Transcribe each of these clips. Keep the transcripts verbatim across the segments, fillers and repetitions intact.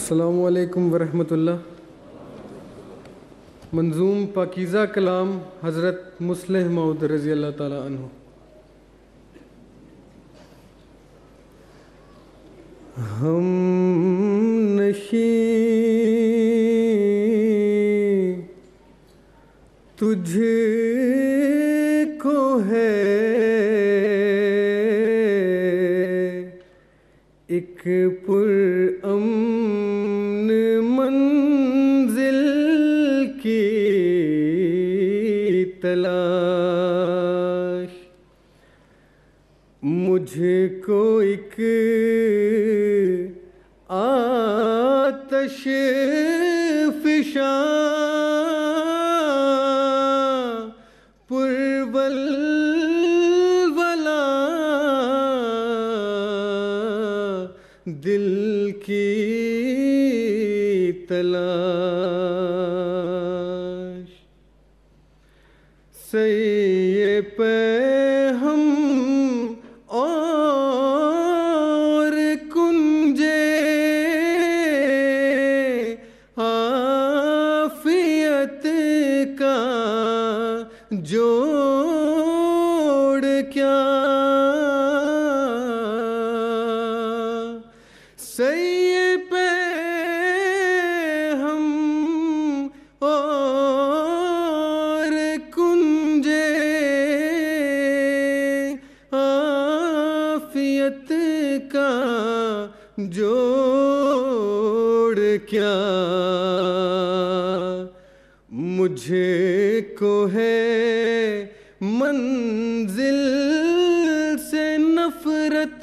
السلام علیکم ورحمۃ اللہ۔ منظوم پاکیزہ کلام حضرت مصلح موعود رضی اللہ تعالیٰ عنہ۔ ہم نشیں تجھ کو ہے ایک پر امن منزل کی تلاش، مجھ کو ایک آتش فشاں پر ولولہ دل کی تلاش، سعی پہ ہم اور کنجے عافیت کا جوڑ کیا، سعی پہ ہم اور کنجے عافیت کا جوڑ کیا، مجھے کو ہے منزل سے نفرت،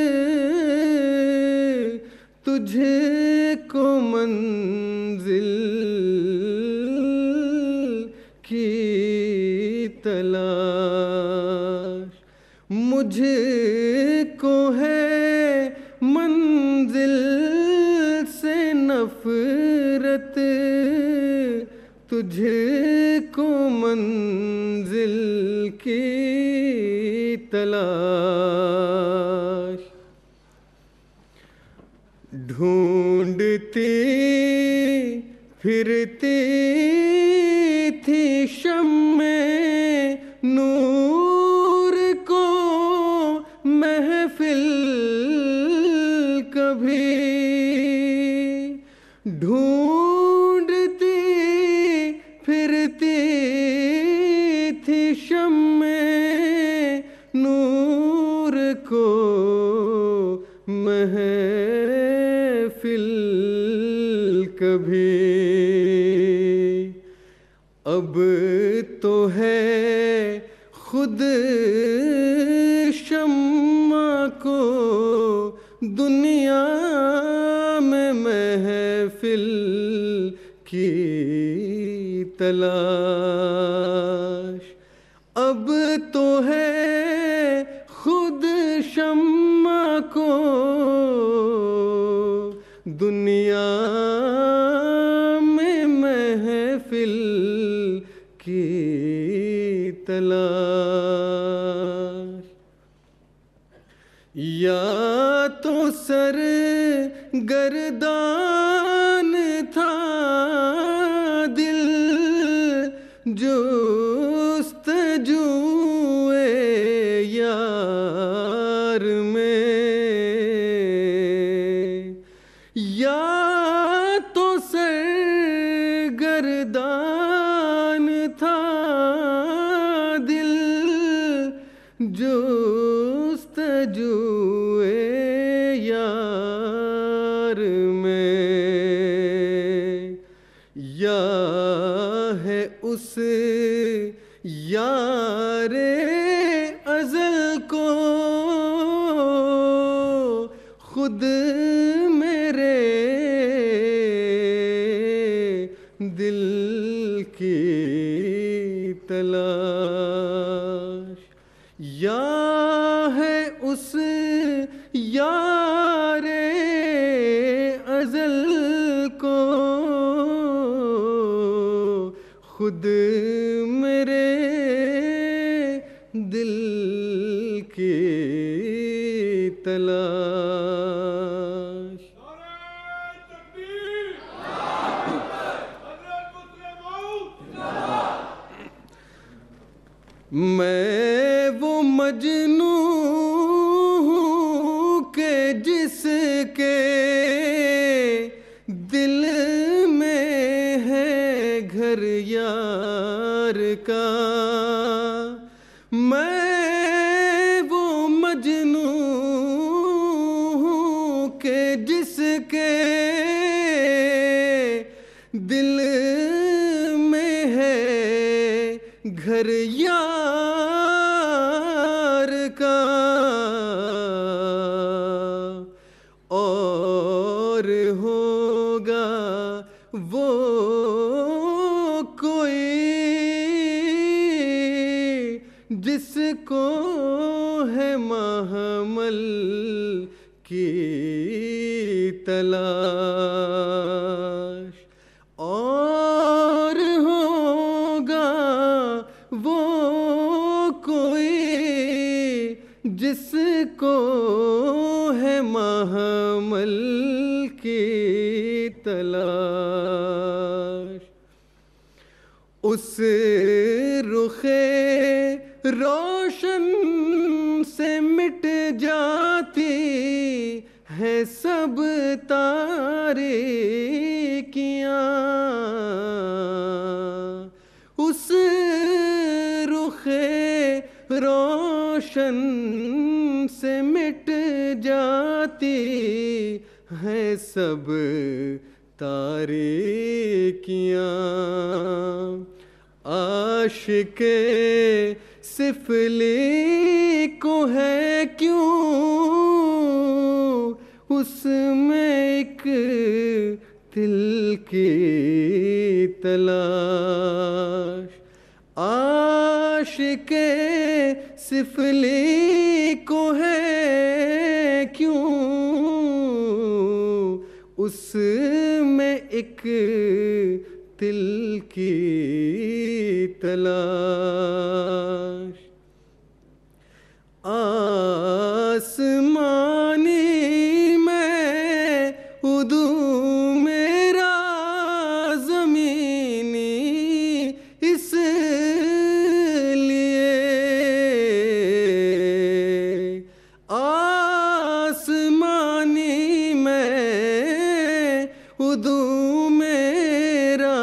تجھے کو منزل کی تلاش، مجھے کو ہے منزل سے نفرت، تجھے کو منزل کی تلاش، ڈھونڈتی پھرتی تھی شمع نور کو محفل کبھی، ڈھونڈتی پھرتی تھی شمع نور کو محفل کبھی، اب تو ہے خود شمع کو دنیا میں محفل کی تلاش، اب تو ہے خود شمع کو دنیا میں محفل کی تلاش، یا تو سر گردان تھا دل جستجوئے یار میں، یا تو سر گردان تھا دل جستجوئے یار میں، یا ہے اس یار ازل کو خود میرے دل کی تلاش، یا ہے اس یار ازل کو خود میرے دل کی تلاش۔ مجنوں ہوں کہ جس کے دل میں ہے گھر یار کا. میں وہ مجنوں ہوں کہ جس کے دل میں ہے گھر یار کا. اور ہوگا وہ کوئی جس کو ہے محمل کی تلاش. اور ہوگا وہ کوئی جس کو ہے محمل کی تلاش. اس رخ روشن سے مٹ جاتی ہیں سب تاریکیاں. اس رخ روشن سے مٹ جاتی ہیں سب تاریکیاں. عاشق سفلی کو ہے کیوں اس میں ایک دل کی تلاش. عاشق سفلی کو ہے کیوں اس میں ایک دل کی تلاش. آسمانی میں اردو میرا زمینی اس لیے. آسمانی میں اردو میرا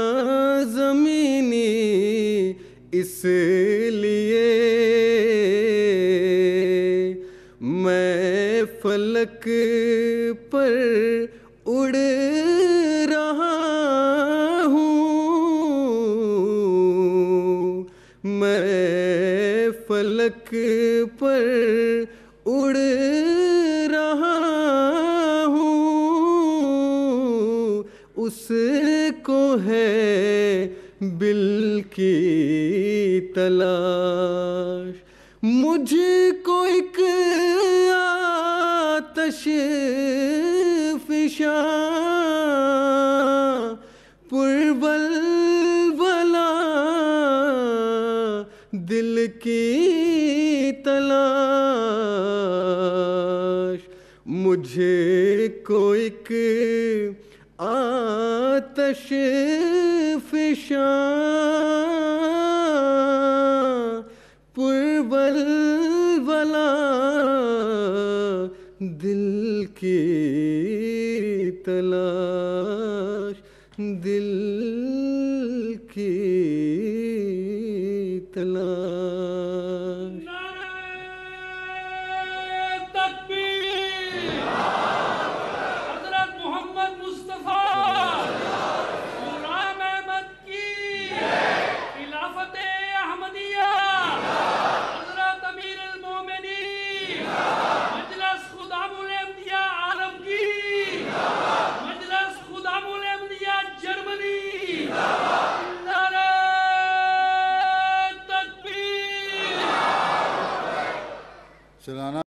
زمینی اس لیے. میں فلک پر اڑ رہا ہوں. میں فلک پر اڑ رہا ہوں. اس کو ہے بل کی تلاش. مجھ کو ایک آتش فشاں پرولولہ دل کی تلاش. مجھے کو ایک آتش فشاں پرولولہ دل کی تلاش. دل کی تلاش. نعرہ تکبیر.